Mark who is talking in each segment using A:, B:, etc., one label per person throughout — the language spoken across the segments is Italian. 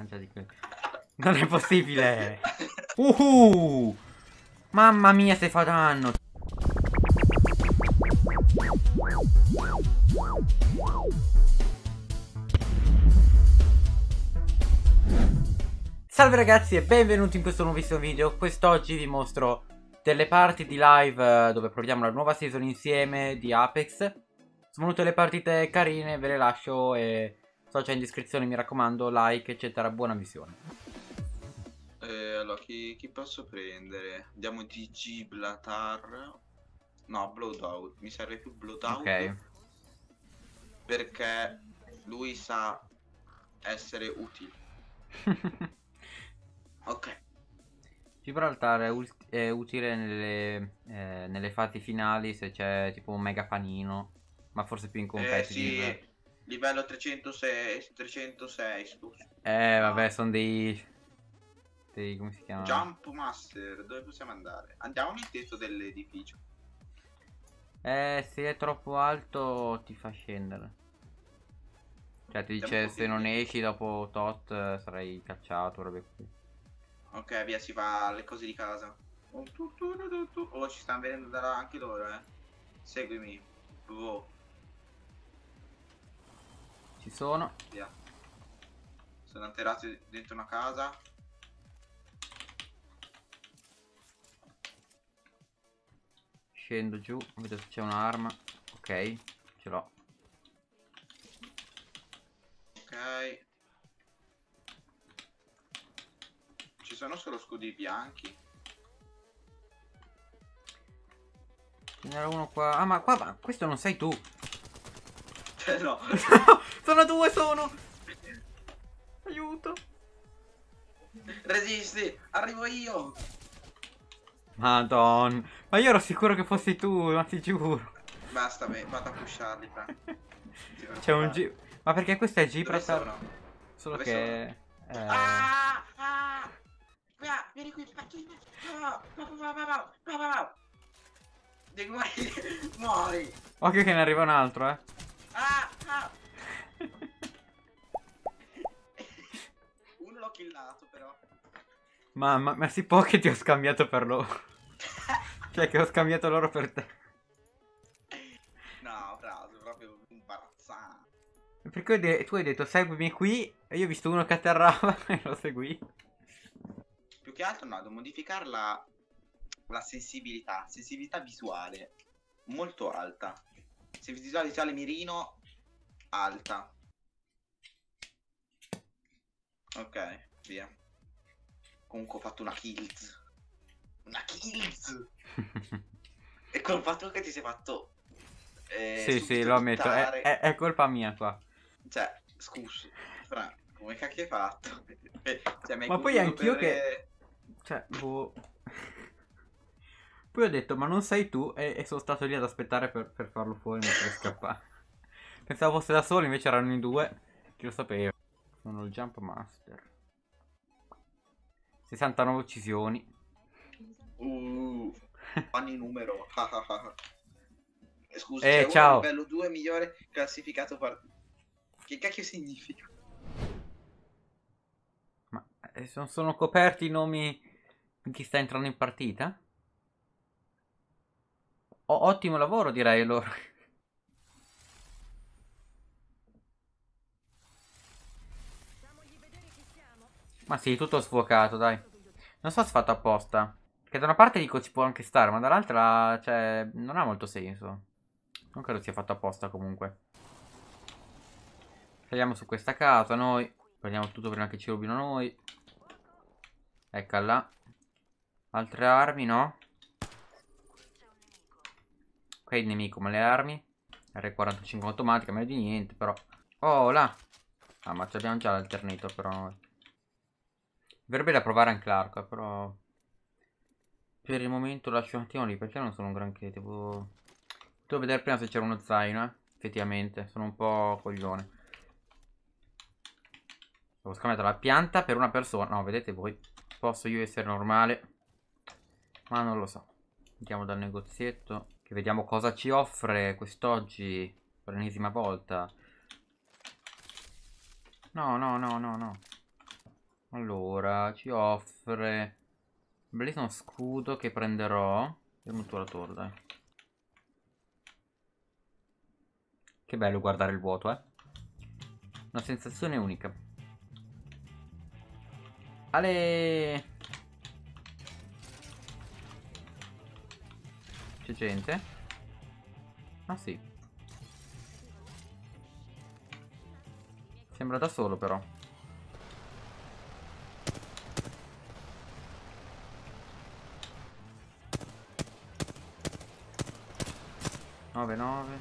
A: mangia di quello. Non è possibile. Mamma mia se fa danno. Salve ragazzi e benvenuti in questo nuovissimo video. Quest'oggi vi mostro delle parti di live dove proviamo la nuova season insieme di Apex. Sono venute le partite carine, ve le lascio e sto già in descrizione, mi raccomando, like eccetera, buona visione.
B: Allora, chi posso prendere? Andiamo di Gibraltar. No, Blowout. Mi serve più Blowout.
A: Ok.
B: Perché lui sa essere utile. Ok.
A: Gibraltar è utile nelle fasi finali se c'è tipo un mega panino, ma forse più in competitive.
B: Sì, livello 306, scusa.
A: Vabbè, sono dei come si chiama?
B: Jump Master, dove possiamo andare? Andiamo nel tetto dell'edificio.
A: Se è troppo alto ti fa scendere. Cioè ti dice se non esci dopo tot sarai cacciato, robe qui.
B: Ok, via, si va alle cose di casa. Oh, ci stanno venendo da là anche loro, Seguimi.
A: Ci sono.
B: Via. Sono atterrati dentro una casa.
A: Scendo giù, vedo se c'è un'arma. Ok, ce l'ho.
B: Ok. Ci sono solo scudi bianchi.
A: Ce n'era uno qua. Ah, ma qua, questo non sei tu.
B: No.
A: Sono due, aiuto.
B: Resisti, arrivo io.
A: Madonna. Ma io ero sicuro che fossi tu, ma ti giuro.
B: Basta, vado a pusharli, fra.
A: C'è un G. Ma perché questo è Gibraltar?
B: Dove sono?
A: Solo
B: Dove
A: che
B: Vieni qui. Muori.
A: occhio che ne arriva un altro,
B: Uno l'ho killato però.
A: ma si può che ti ho scambiato per loro. Cioè che ho scambiato loro per te.
B: No, frase, proprio imbarazzante.
A: Perché tu hai detto seguimi qui e io ho visto uno che atterrava e lo seguì.
B: Più che altro no, devo modificare la sensibilità visuale molto alta. Sensibilità visuale mirino alta. Ok, via. Comunque ho fatto una kills. E col fatto che ti sei fatto
A: sì, lo ammetto, è colpa mia qua.
B: Cioè, scusa, Fra, come cacchio hai fatto? Cioè,
A: ma poi anch'io che... Cioè, boh... Poi ho detto, ma non sei tu, e sono stato lì ad aspettare per farlo fuori mentre scappare. Pensavo fosse da solo, invece erano in due. Chi lo sapeva. Sono il Jump Master. 69 uccisioni.
B: Fanno numero. Scusa, c'è
A: ciao.
B: uno livello 2 migliore classificato per... Che cacchio significa?
A: Ma sono coperti i nomi di chi sta entrando in partita? Ottimo lavoro direi allora. Ma sì, tutto sfuocato, dai. Non so se fatto apposta. Che da una parte dico ci può anche stare, ma dall'altra, cioè, non ha molto senso. Non credo sia fatto apposta comunque. Saliamo su questa casa noi. Prendiamo tutto prima che ci rubino noi. Eccola. Altre armi, no? Ok, il nemico, ma le armi? R45 automatica, meglio di niente, però. Oh, là. Ah, ma abbiamo già l'alternator, però noi. Verrebbe da provare anche l'arco, però... Per il momento lascio un attimo lì, perché non sono un granché, devo vedere prima se c'era uno zaino, effettivamente, sono un po' coglione. Devo scambiare la pianta per una persona, no, vedete voi, posso io essere normale, ma non lo so. Andiamo dal negozietto, che vediamo cosa ci offre quest'oggi, per l'ennesima volta. No. Allora, ci offre bellissimo scudo che prenderò. E un mutuatore, dai. Che bello guardare il vuoto, eh. Una sensazione unica. Ale! C'è gente? Ah sì. Sembra da solo però. 9-9.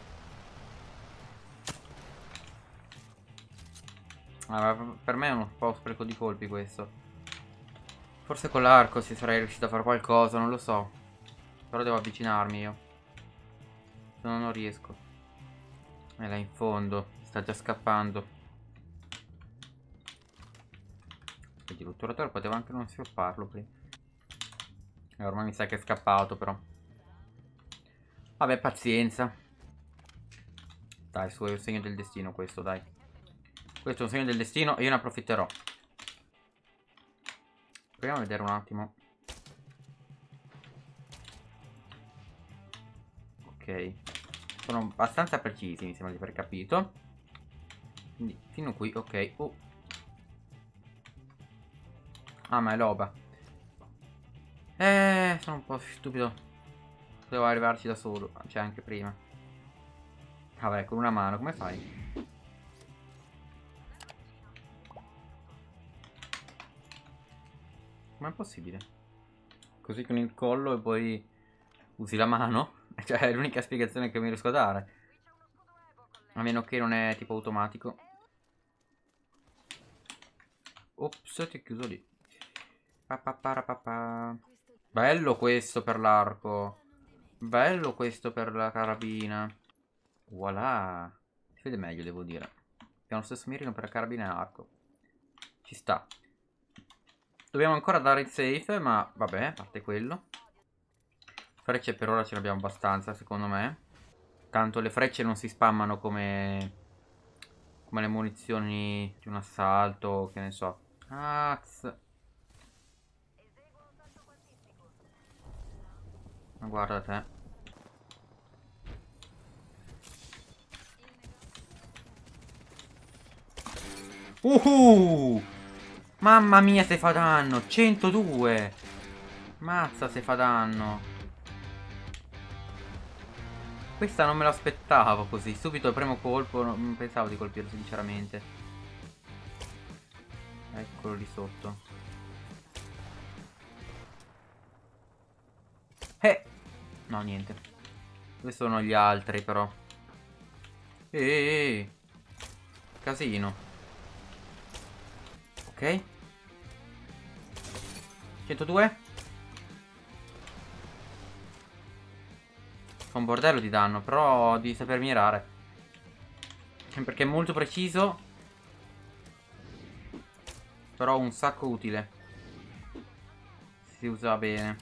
A: Ah, ma per me è uno po' spreco di colpi questo. Forse con l'arco si sarei riuscito a fare qualcosa, non lo so. Però devo avvicinarmi io. Se no non riesco. È là in fondo. Sta già scappando. Vedi, l'otturatore poteva anche non sciopparlo prima. E ormai mi sa che è scappato però. Vabbè, pazienza. Dai, su, è un segno del destino questo, dai. Questo è un segno del destino e io ne approfitterò. Proviamo a vedere un attimo. Ok. Sono abbastanza precisi, mi sembra di aver capito. Quindi, fino qui, ok. Ah, ma è loba. Sono un po' stupido. Devo arrivarci da solo. Cioè, anche prima. Vabbè, con una mano, come fai? Com'è possibile? Così con il collo e poi usi la mano? Cioè, è l'unica spiegazione che mi riesco a dare. A meno che non è tipo automatico. Ops, ti ho chiuso lì. Pa. Bello questo per l'arco. Bello questo per la carabina. Voilà. Si vede meglio, devo dire. Abbiamo lo stesso mirino per carabina e arco. Ci sta. Dobbiamo ancora dare il safe, ma vabbè, a parte quello. Frecce per ora ce ne abbiamo abbastanza, secondo me. Tanto le frecce non si spammano come le munizioni di un assalto, che ne so. Ax. Ma guarda te. Mamma mia se fa danno. 102. Mazza se fa danno. Questa non me l'aspettavo così. Subito al primo colpo non pensavo di colpirlo sinceramente. Eccolo lì sotto. No, niente. Dove sono gli altri però? Casino. Ok. 102. Fa un bordello di danno, però devi saper mirare. Perché è molto preciso. Però un sacco utile. Si usa bene.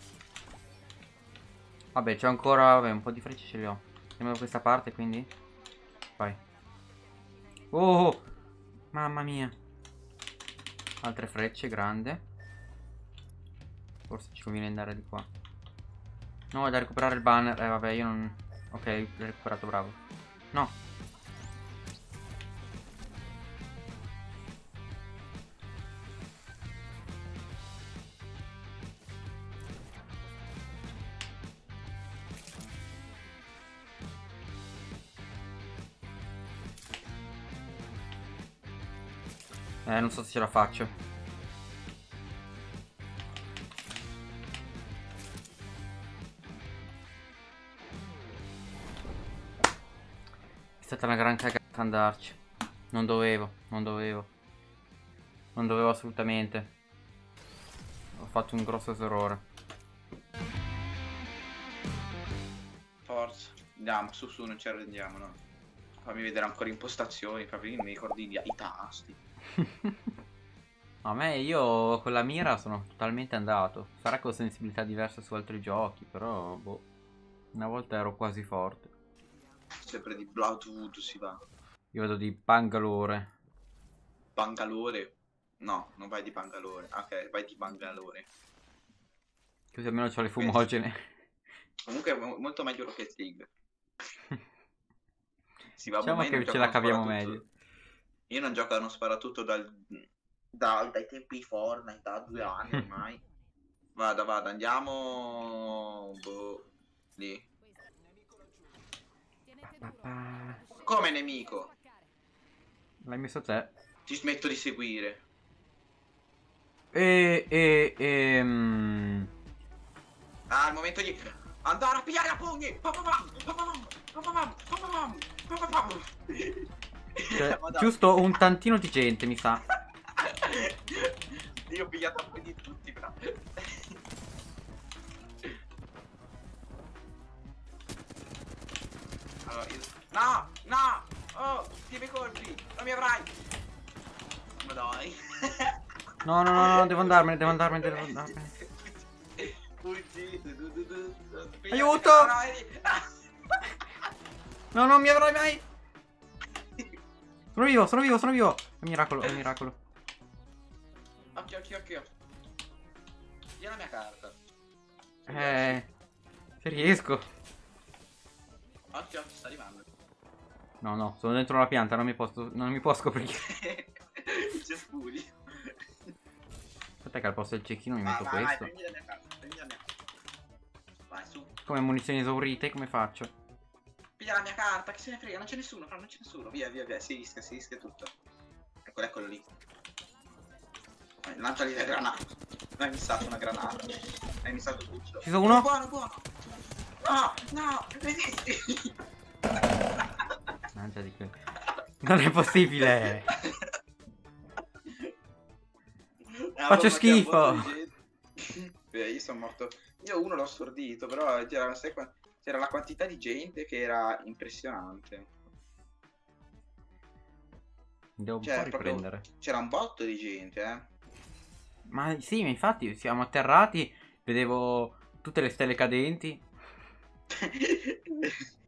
A: Vabbè, c'è ancora. Vabbè, un po' di frecce ce li ho. Andiamo da questa parte, quindi. Vai. Oh! Mamma mia. Altre frecce, grande. Forse ci conviene andare di qua. No, è da recuperare il banner. Vabbè, io non... Ok, l'ho recuperato, bravo. No. Non so se ce la faccio. È stata una gran cagata andarci. Non dovevo. Non dovevo assolutamente. Ho fatto un grosso errore.
B: Forza. Andiamo, su, non ci arrendiamo, no. Fammi vedere ancora impostazioni, fammi mi ricordi i tasti.
A: A me io con la mira sono totalmente andato. Sarà con sensibilità diversa su altri giochi, però boh. Una volta ero quasi forte.
B: Sempre di Bloodwood si va.
A: Io vedo di Bangalore.
B: Bangalore. No, non vai di Bangalore. Ok, vai di Bangalore.
A: Così almeno c'ho le fumogene.
B: Comunque è molto meglio Rocket League. Sì, vabbè,
A: Diciamo
B: ma io non
A: che ce
B: gioco
A: la
B: a uno
A: caviamo
B: sparatutto.
A: meglio.
B: Io non gioco a uno sparatutto dai tempi di Fortnite, da 2 anni ormai. Vada, andiamo. Boh, lì. Come nemico?
A: L'hai messo te.
B: Ti smetto di seguire. Ah, il momento di andare a pigliare a pugni.
A: Cioè,
B: Madonna.
A: giusto un tantino di gente, mi sa.
B: Io ho pigliato a pugni tutti, però. Allora, no! Oh, ti mi colpi! Non mi avrai! Ma dai!
A: No, devo andarmene.
B: Fuggi!
A: Aiuto! No, non mi avrai mai! Sono vivo! È un miracolo.
B: Occhio! Via la mia carta.
A: Se riesco.
B: Occhio, sta arrivando.
A: No, sono dentro la pianta, non mi può scoprire.
B: I cespugli.
A: Aspetta che al posto del cecchino mi metto
B: Vai,
A: questo.
B: prendi la mia carta, Vai, su.
A: Come munizioni esaurite, come faccio?
B: Piglia la mia carta, che se ne frega, non c'è nessuno, non c'è nessuno. Via, si rischia tutto. Eccolo lì. Lanciali le granate. Non hai missato una granata. Hai missato tutto.
A: Ci sono uno?
B: Buono. No, resisti.
A: Mangia di quello. Non è possibile. Faccio schifo.
B: Io sono morto. Io uno l'ho stordito, però c'era la quantità di gente che era impressionante.
A: Devo un po' riprendere.
B: C'era un botto di gente,
A: Ma sì, ma infatti siamo atterrati. Vedevo tutte le stelle cadenti.